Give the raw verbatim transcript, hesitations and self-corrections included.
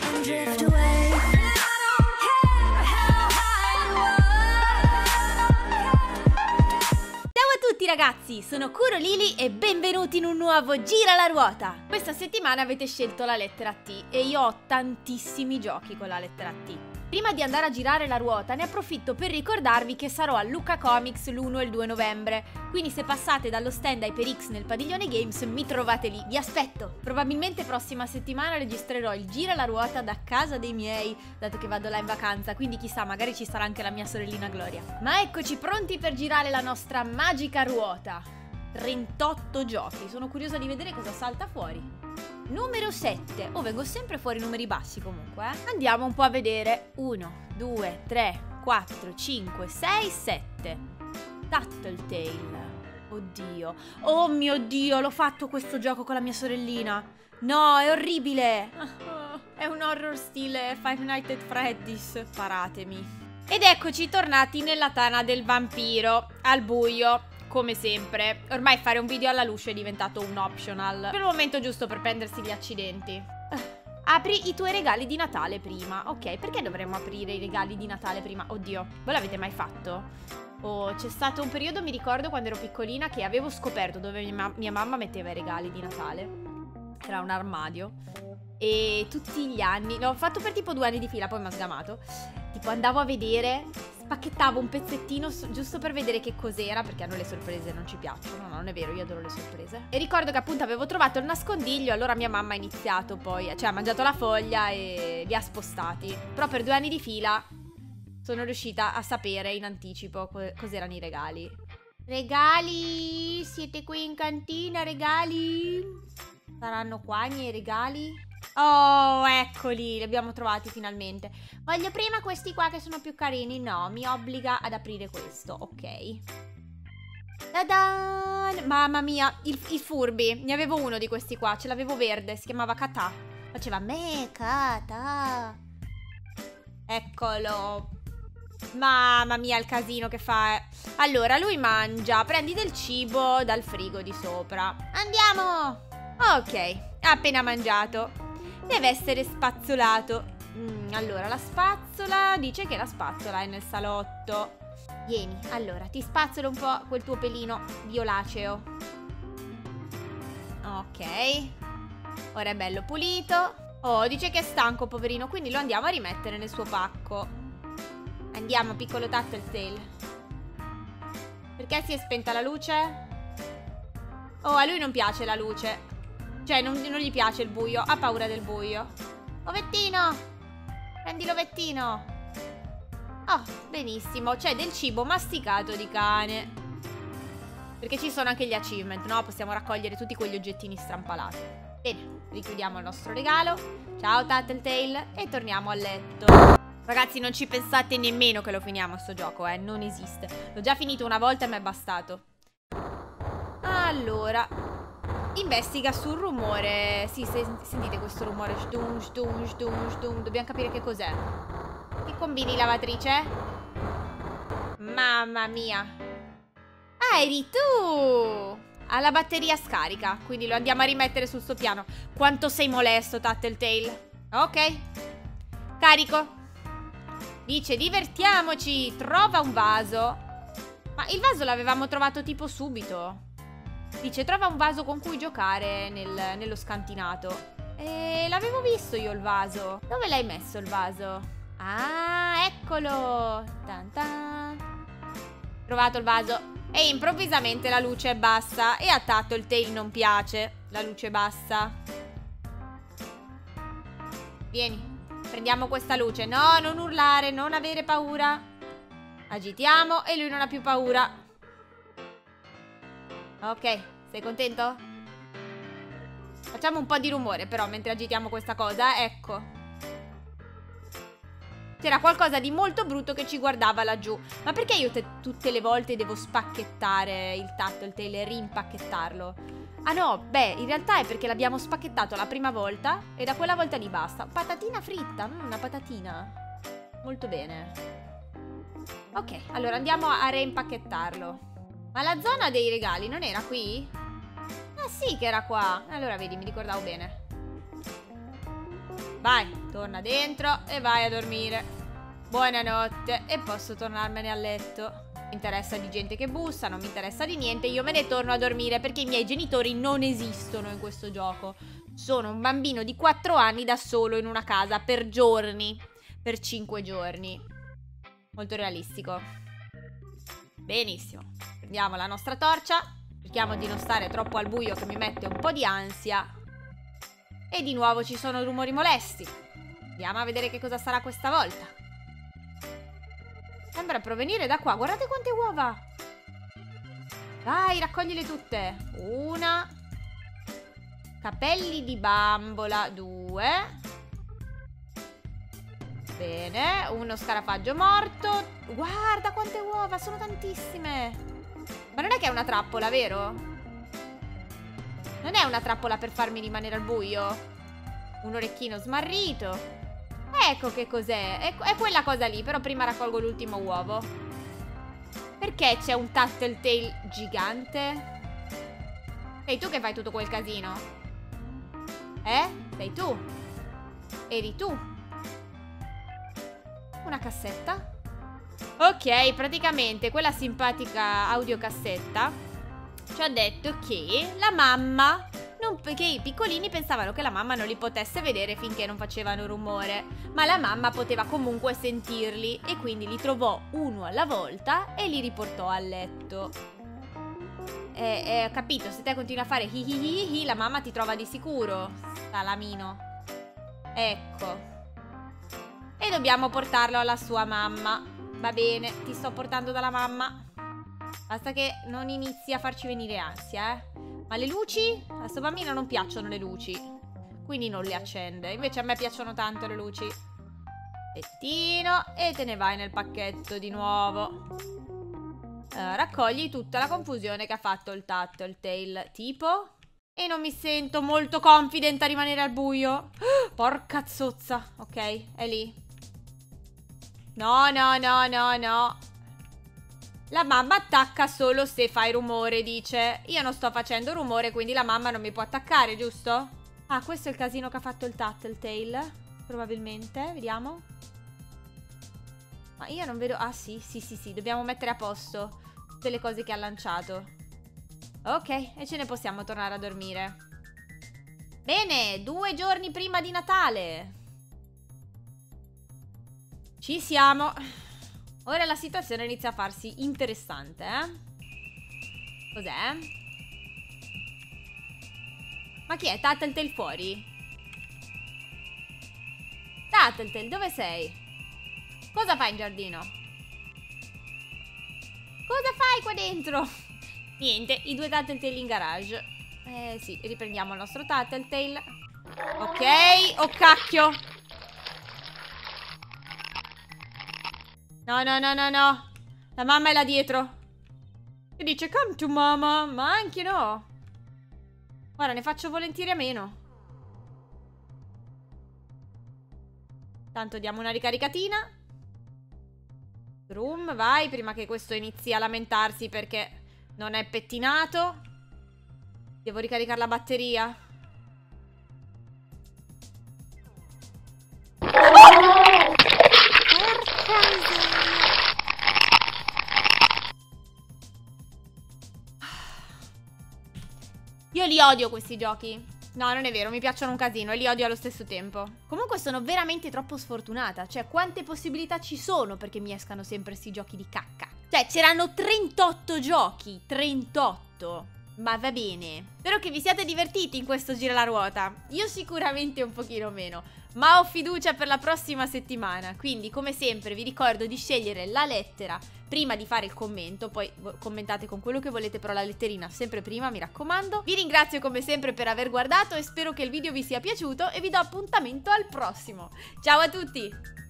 and drift away. I don't care how high you are. Ciao a tutti ragazzi, sono Kuro Lily e benvenuti in un nuovo Gira la Ruota. Questa settimana avete scelto la lettera T e io ho tantissimi giochi con la lettera T. Prima di andare a girare la ruota ne approfitto per ricordarvi che sarò a Lucca Comics l'uno e il due novembre, quindi se passate dallo stand HyperX nel padiglione Games mi trovate lì, vi aspetto! Probabilmente prossima settimana registrerò il Gira la Ruota da casa dei miei, dato che vado là in vacanza, quindi chissà, magari ci sarà anche la mia sorellina Gloria. Ma eccoci pronti per girare la nostra magica ruota! trentotto giochi, sono curiosa di vedere cosa salta fuori. Numero sette. Oh, vengo sempre fuori numeri bassi comunque, eh. Andiamo un po' a vedere. uno, due, tre, quattro, cinque, sei, sette. Tattletail. Oddio. Oh mio Dio, l'ho fatto questo gioco con la mia sorellina. No, è orribile. È un horror stile Five Nights at Freddy's. Paratemi. Ed eccoci tornati nella tana del vampiro. Al buio. Come sempre, ormai fare un video alla luce è diventato un optional. Per il momento giusto per prendersi gli accidenti. Apri i tuoi regali di Natale prima. Ok, perché dovremmo aprire i regali di Natale prima? Oddio, voi l'avete mai fatto? Oh, c'è stato un periodo, mi ricordo, quando ero piccolina, che avevo scoperto dove mia, ma mia mamma metteva i regali di Natale. Era un armadio. E tutti gli anni, l'ho fatto per tipo due anni di fila, poi mi ha sgamato. Tipo andavo a vedere, spacchettavo un pezzettino giusto per vedere che cos'era, perché a noi le sorprese non ci piacciono. No, non è vero, io adoro le sorprese. E ricordo che appunto avevo trovato il nascondiglio, allora mia mamma ha iniziato poi, cioè ha mangiato la foglia e li ha spostati. Però per due anni di fila sono riuscita a sapere in anticipo co cos'erano i regali. Regali? Siete qui in cantina, regali? Saranno qua i miei regali? Oh, eccoli, li abbiamo trovati finalmente. Voglio prima questi qua che sono più carini. No, mi obbliga ad aprire questo, ok. Ta-dan! Mamma mia, il, il Furby. Ne avevo uno di questi qua, ce l'avevo verde, si chiamava Kata. Faceva me, Kata. Eccolo. Mamma mia il casino che fa. Allora, lui mangia, prendi del cibo dal frigo di sopra. Andiamo! Ok, ha appena mangiato. Deve essere spazzolato. mm, Allora, la spazzola dice che la spazzola è nel salotto. Vieni, allora, ti spazzolo un po' quel tuo pelino violaceo. Ok. Ora è bello pulito. Oh, dice che è stanco, poverino, quindi lo andiamo a rimettere nel suo pacco. Andiamo, piccolo Tattletail. Perché si è spenta la luce? Oh, a lui non piace la luce. Cioè, non, non gli piace il buio, ha paura del buio. Ovettino! Prendi l'ovettino! Oh, benissimo, c'è del cibo masticato di cane. Perché ci sono anche gli achievement, no? Possiamo raccogliere tutti quegli oggettini strampalati. Bene, richiudiamo il nostro regalo. Ciao Tattletail e torniamo a letto. Ragazzi, non ci pensate nemmeno che lo finiamo sto gioco, eh, non esiste. L'ho già finito una volta e mi è bastato. Allora... investiga sul rumore. Sì, se, sentite questo rumore. Shdum, shdum, shdum, shdum. Dobbiamo capire che cos'è. Che combini, lavatrice? Mamma mia. Ah, eri tu! Ha la batteria scarica, quindi lo andiamo a rimettere sul suo piano. Quanto sei molesto, Tattletail. Ok. Carico. Dice, divertiamoci. Trova un vaso. Ma il vaso l'avevamo trovato tipo subito. Dice, trova un vaso con cui giocare nel, nello scantinato. E l'avevo visto io il vaso. Dove l'hai messo il vaso? Ah, eccolo. Tan tan. Trovato il vaso. E improvvisamente la luce è bassa. E a Tattletail non piace la luce bassa. Vieni, prendiamo questa luce. No, non urlare, non avere paura. Agitiamo e lui non ha più paura. Ok, sei contento? Facciamo un po' di rumore però mentre agitiamo questa cosa, ecco. C'era qualcosa di molto brutto che ci guardava laggiù. Ma perché io tutte le volte devo spacchettare il Tattletail e rimpacchettarlo? Ah no, beh, in realtà è perché l'abbiamo spacchettato la prima volta e da quella volta lì basta. Patatina fritta, mm, una patatina. Molto bene. Ok, allora andiamo a reimpacchettarlo. Ma la zona dei regali non era qui? Ah sì che era qua. Allora vedi, mi ricordavo bene. Vai, torna dentro e vai a dormire. Buonanotte. E posso tornarmene a letto. Non mi interessa di gente che bussa, non mi interessa di niente. Io me ne torno a dormire perché i miei genitori non esistono in questo gioco. Sono un bambino di quattro anni da solo in una casa per giorni. Per cinque giorni. Molto realistico. Benissimo. Prendiamo la nostra torcia. Cerchiamo di non stare troppo al buio che mi mette un po' di ansia. E di nuovo ci sono rumori molesti. Andiamo a vedere che cosa sarà questa volta. Sembra provenire da qua. Guardate quante uova. Dai, raccoglile tutte. Una. Capelli di bambola. Due. Bene. Uno scarafaggio morto. Guarda quante uova. Sono tantissime. Ma non è che è una trappola, vero? Non è una trappola per farmi rimanere al buio? Un orecchino smarrito. Ecco che cos'è. È, è quella cosa lì. Però prima raccolgo l'ultimo uovo. Perché c'è un Tattletale gigante? Sei tu che fai tutto quel casino? Eh? Sei tu? Eri tu? Una cassetta? Ok, praticamente quella simpatica audiocassetta ci ha detto che la mamma, non, che i piccolini pensavano che la mamma non li potesse vedere finché non facevano rumore, ma la mamma poteva comunque sentirli e quindi li trovò uno alla volta e li riportò a letto. E, e ho capito, se te continui a fare hi hi hi hi, la mamma ti trova di sicuro, salamino. Ecco. E dobbiamo portarlo alla sua mamma. Va bene, ti sto portando dalla mamma. Basta che non inizi a farci venire ansia, eh. Ma le luci? A sto bambino non piacciono le luci, quindi non le accende. Invece a me piacciono tanto le luci. Pettino. E te ne vai nel pacchetto di nuovo. uh, Raccogli tutta la confusione che ha fatto il Tattletale. Tipo? E non mi sento molto confident a rimanere al buio. Porca zozza. Ok, è lì. No, no, no, no, no. La mamma attacca solo se fai rumore, dice. Io non sto facendo rumore, quindi la mamma non mi può attaccare, giusto? Ah, questo è il casino che ha fatto il Tattletale. Probabilmente, vediamo. Ma io non vedo... Ah, sì, sì, sì, sì. Dobbiamo mettere a posto tutte le cose che ha lanciato. Ok, e ce ne possiamo tornare a dormire. Bene, due giorni prima di Natale. Ci siamo. Ora la situazione inizia a farsi interessante, eh? Cos'è? Ma chi è? Tattletale fuori? Tattletale, dove sei? Cosa fai in giardino? Cosa fai qua dentro? Niente, i due Tattletale in garage. Eh sì, riprendiamo il nostro Tattletale. Ok, oh cacchio. No, no, no, no, no. La mamma è là dietro. E dice, come to mama. Ma anche no. Guarda, ne faccio volentieri a meno. Tanto diamo una ricaricatina. Room, vai, prima che questo inizi a lamentarsi perché non è pettinato. Devo ricaricare la batteria. Io li odio questi giochi. No, non è vero, mi piacciono un casino e li odio allo stesso tempo. Comunque sono veramente troppo sfortunata. Cioè, quante possibilità ci sono perché mi escano sempre sti giochi di cacca? Cioè, c'erano trentotto giochi. trentotto. Ma va bene. Spero che vi siate divertiti in questo Gira la Ruota. Io sicuramente un pochino meno, ma ho fiducia per la prossima settimana. Quindi, come sempre, vi ricordo di scegliere la lettera prima di fare il commento. Poi commentate con quello che volete, però la letterina sempre prima, mi raccomando. Vi ringrazio come sempre per aver guardato e spero che il video vi sia piaciuto e vi do appuntamento al prossimo. Ciao a tutti!